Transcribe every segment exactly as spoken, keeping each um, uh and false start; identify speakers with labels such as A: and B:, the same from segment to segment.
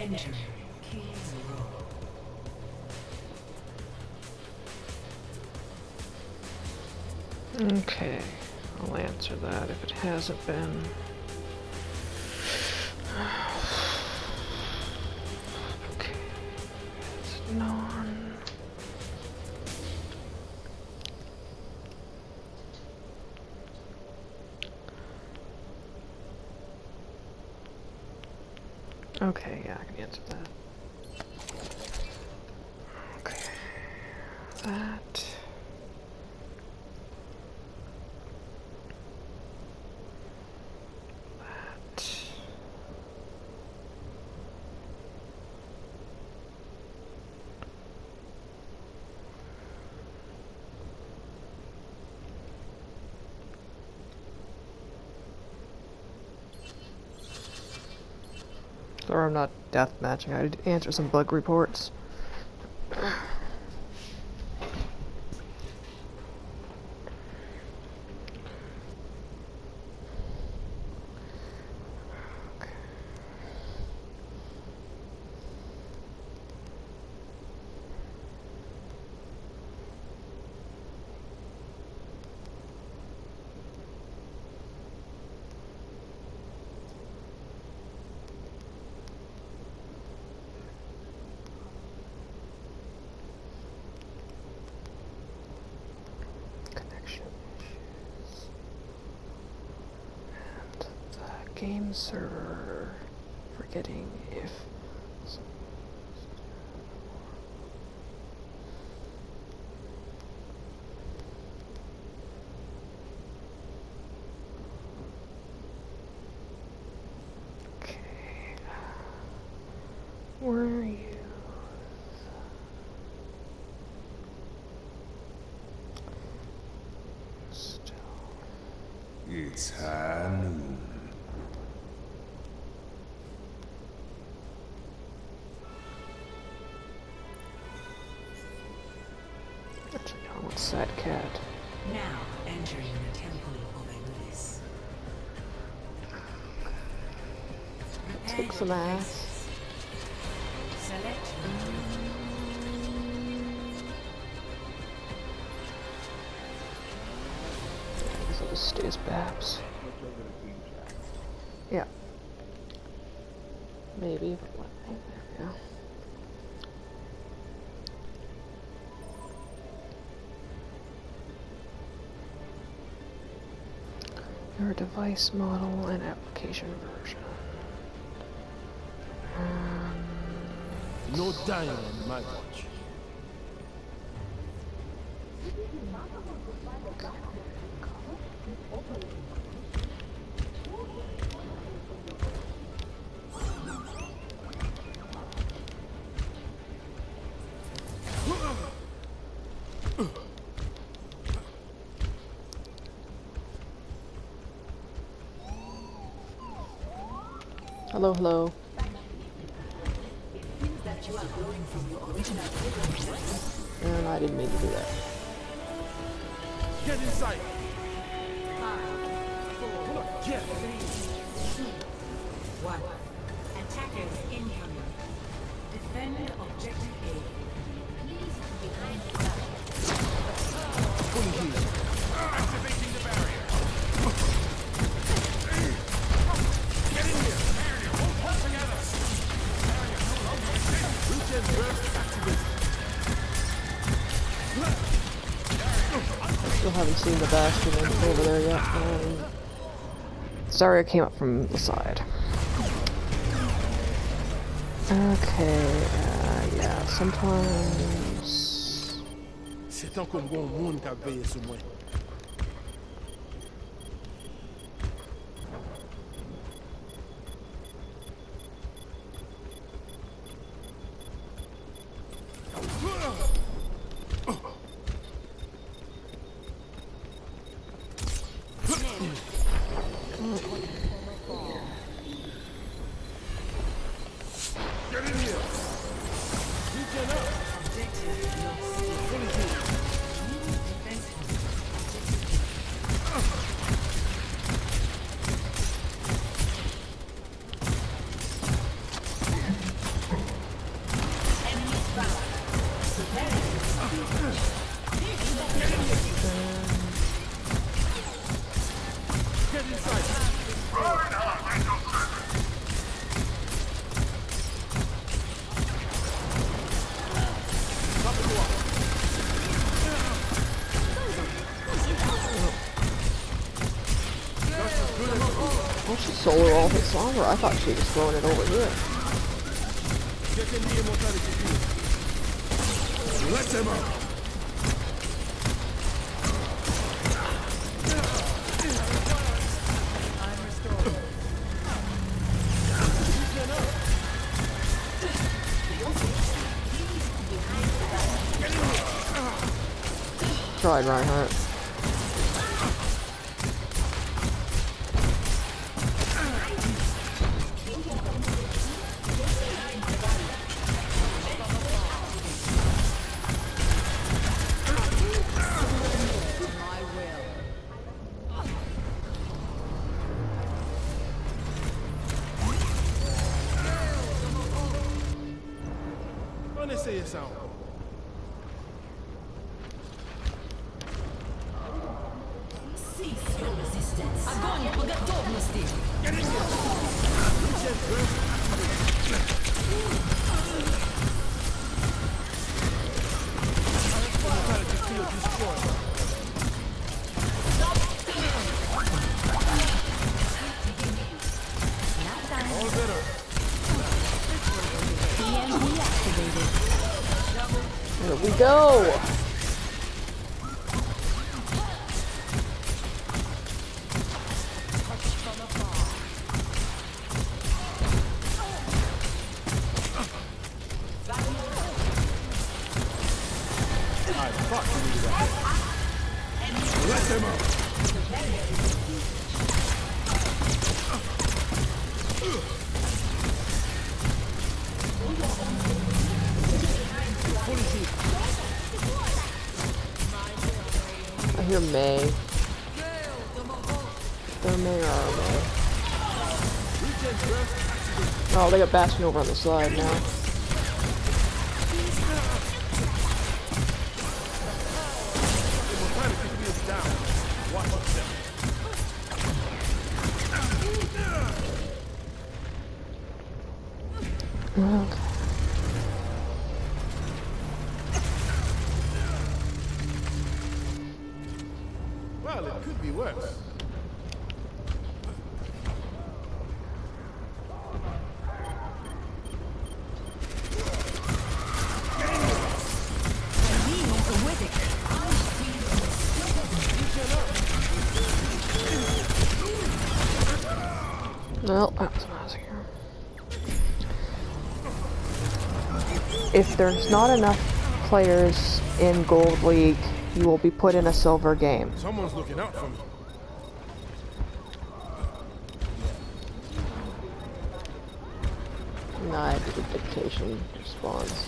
A: Enter King's Row.
B: Okay, I'll answer that if it hasn't been. Okay, it's non. Okay, yeah, I can answer that. Okay, that. Or I'm not death matching, I'd answer some bug reports. Game server forgetting if okay, where are you? Still.
C: It's high noon.
B: Actually, I want Sad Cat.
A: Now entering the Temple of Iblis.
B: Take some ass.
A: Select
B: These will just stay as Babs. Yeah. Maybe, but what? There we go. Your device model and application version. Um,
D: No dying on my watch.
B: hello, hello. And I didn't mean to do that.
D: Get inside. Get.
A: one. Attackers incoming. Defend objective A. Behind the
D: Fully healed.
C: Activating the barrier. Get in here. Barrier, hold, hold together. Barrier, hold, hold.
D: Regen burst activated.
B: Still haven't seen the Bastion over there yet. Um, Zarya came up from the side. Okay, uh, yeah, sometimes...
D: C'est tant qu'on bon monde qui a veillé sur moi.
C: Get in here.
D: Regen up.
A: objective lost.
D: Fully healed.
B: She solo all his Sombra. I thought she was throwing it over here.
D: Get in the immortality field.
C: Let them out.
B: Tried Reinhardt.
D: Wanna say it sound?
A: Cease your resistance. Огонь по готовности.
D: Immortality field destroyed. All better.
B: Here we go.
D: I fucking knew that.
C: Let them out.
B: I hear May. They're May or are May. Oh, they got Bastion over on the side now.
D: Immortality field down. Watch them.
B: Okay.
D: Well, it could be worse.
B: Well, that was a massacre. If there's not enough players in Gold League, you will be put in a silver game.
D: Someone's looking out for me.
B: Nah, I did a dictation response.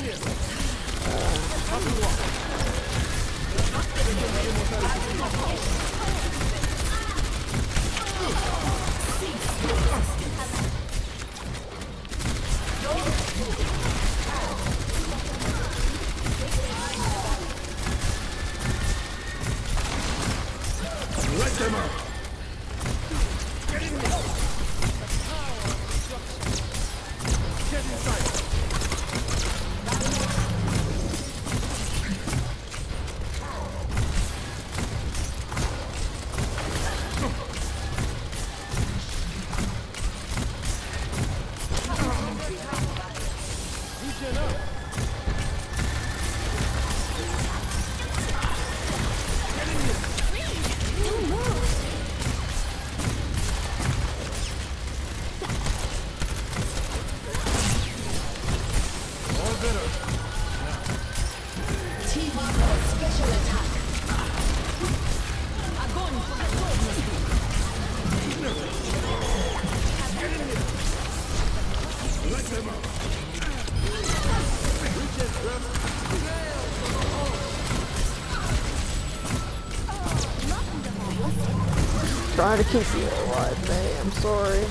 C: Let them out.
D: Get inside. Regen up. All better.
A: Огонь по готовности.
C: Let them out.
B: Trying to keep you alive, May. I'm sorry.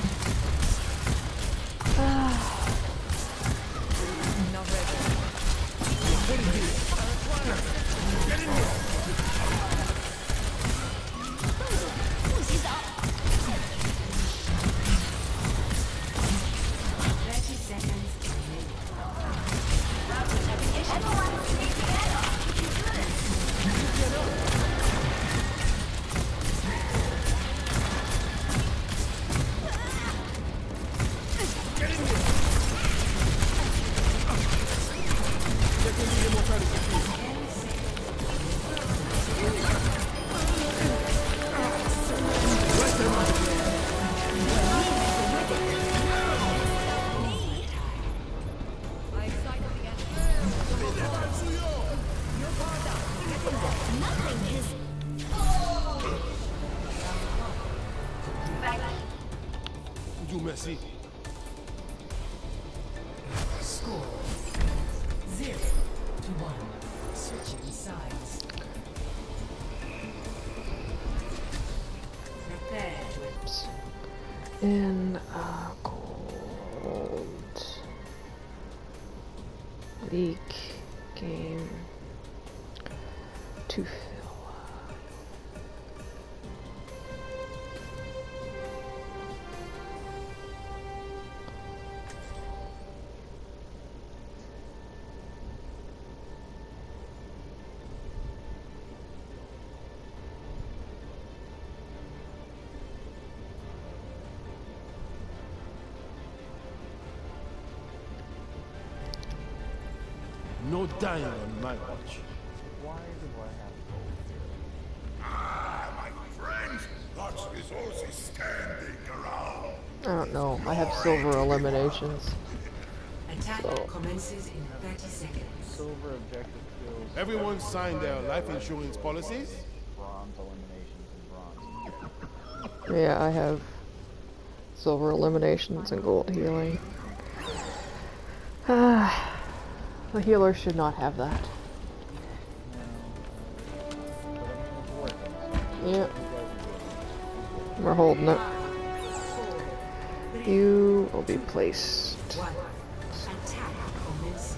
A: thirty seconds.
D: merci.
A: Score zero to one. Switching sides. Prepare to
B: In uh, Gold League game to fill.
D: No dying on my watch.
E: Why do I have gold here?
C: Ah, my friends, lots of resources standing around.
B: I don't know. I have silver eliminations.
A: attack
B: So-
A: commences in thirty seconds.
E: Silver objective kills.
D: Everyone signed their life insurance policies?
E: Bronze eliminations and bronze.
B: Yeah, I have silver eliminations and gold healing. Ah, the healer should not have that. Yeah, we're holding it. You will be placed.
A: One. Attack commence.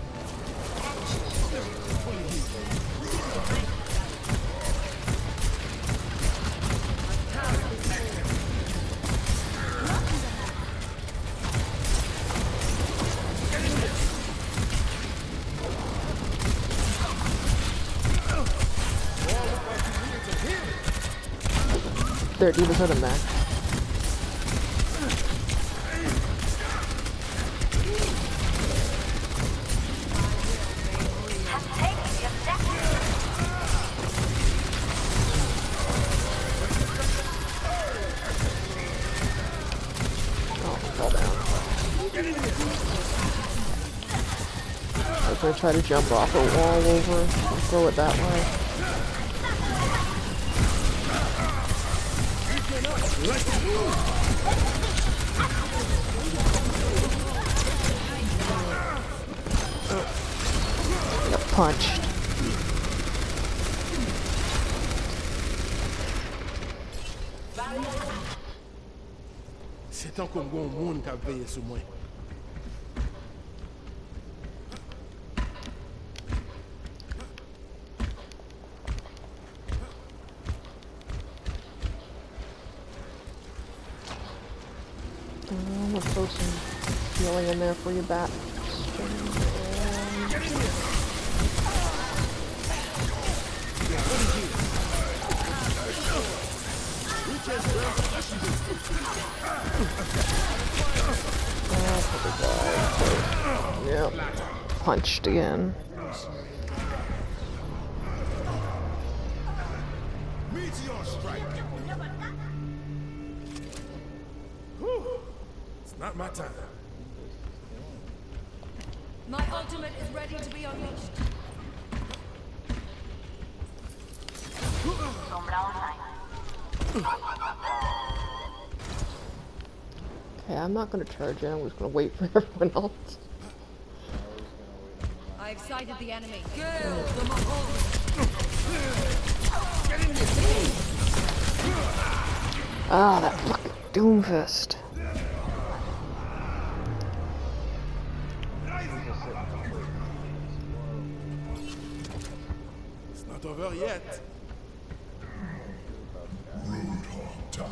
B: There, D.Va's on him back. Oh, fell down. I was gonna try to jump off a wall over and throw it that way. Got punched.
D: C'est tant qu'on voit un monde qui a veillé sur moi.
B: I'm gonna throw some healing in there for you, Bat. Yep. Punched again.
C: Meteor strike.
D: It's not my time.
F: My ultimate is ready to be unleashed.
B: Okay, I'm not gonna charge in, I'm just gonna wait for everyone else.
F: I've sighted the enemy.
B: Ah, that fucking Doomfist.
D: It's not over yet.
C: Roadhog time.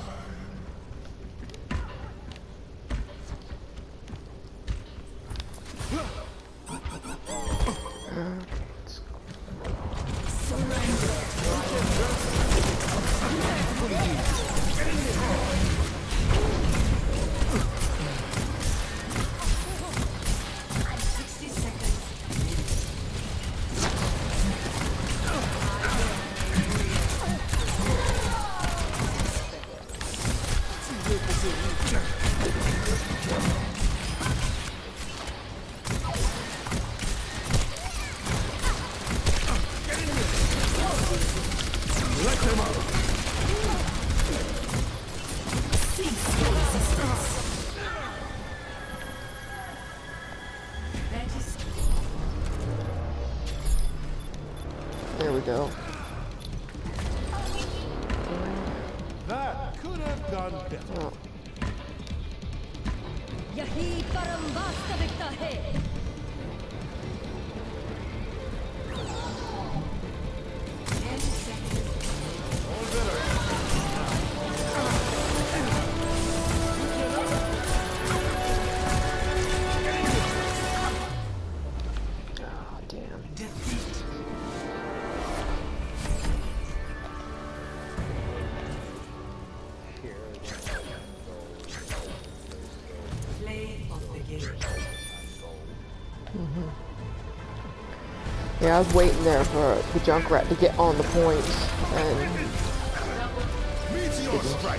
A: sixty seconds.
B: go.
D: That could have gone better.
B: Oh.
F: यही परम वास्तविकता है।
B: Oh, damn.
A: Play of the game.
B: Yeah, I was waiting there for the Junkrat to get on the point, and
D: Meteor strike.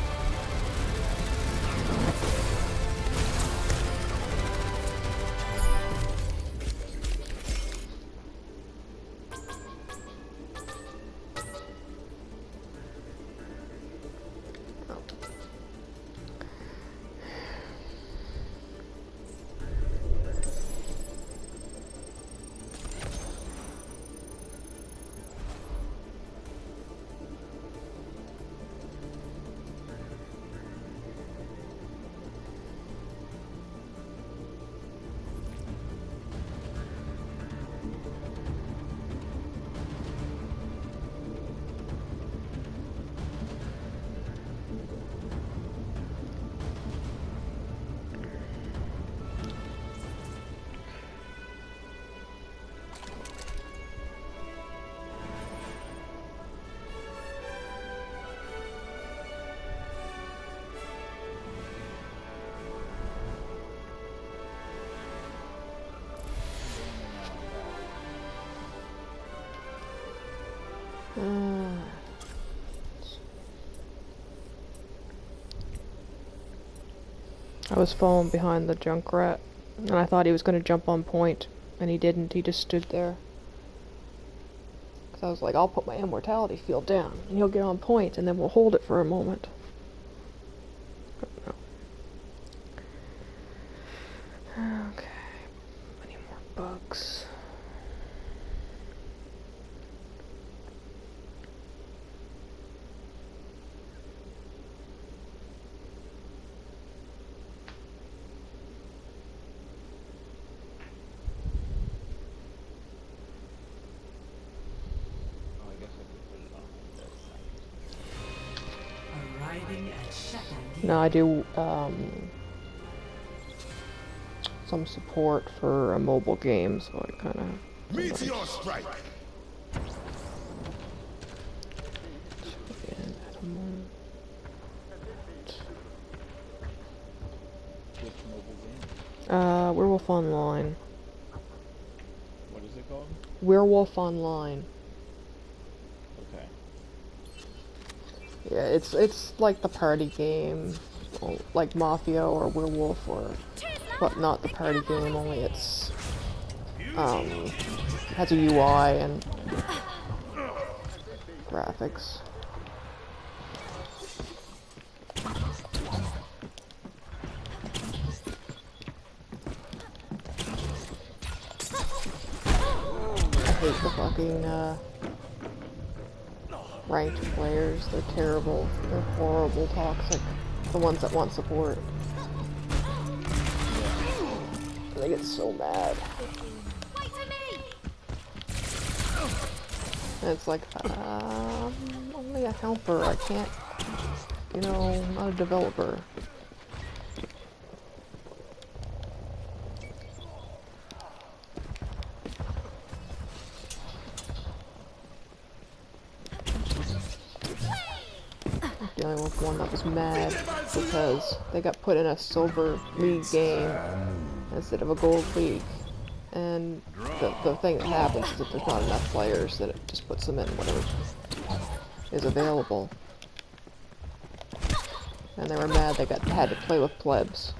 B: uh, I was falling behind the Junkrat, and I thought he was going to jump on point, and he didn't. He just stood there. Because I was like, I'll put my immortality field down, and he'll get on point, and then we'll hold it for a moment. But no. Okay. Any more bugs?
E: Oh, I guess I could put it on.
A: Arriving at Shackle.
B: No, I do um, some support for a mobile game, so I kind of.
D: Meteor strike.
E: Which mobile game?
B: Uh, Werewolf Online.
E: What is it called?
B: Werewolf Online.
E: Okay.
B: Yeah, it's it's like the party game, well, like Mafia or Werewolf, or but not the party game. Only it's um has a U I and graphics. I hate the fucking uh, ranked players. They're terrible. They're horrible, toxic. The ones that want support. They get so mad. And it's like, uh, I'm only a helper. I can't, you know, I'm not a developer. Dealing with one that was mad because they got put in a silver league game instead of a gold league, and the, the thing that happens is if there's not enough players, that it just puts them in whatever is available. And they were mad they got had to play with plebs.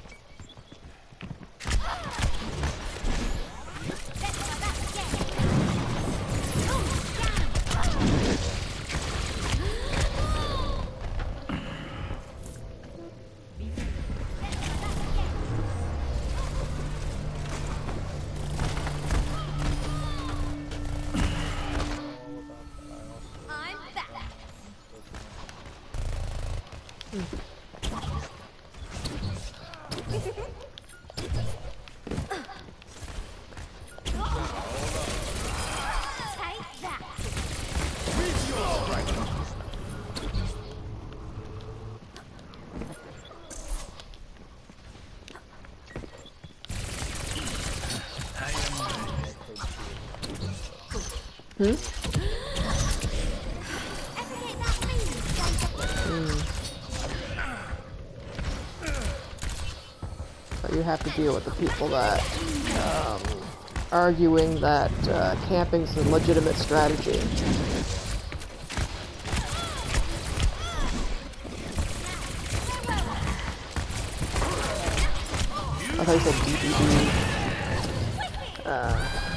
D: Meteor strike.
B: Hmm? So you have to deal with the people that um, arguing that uh, camping's a legitimate strategy. I thought you said D D D. Uh,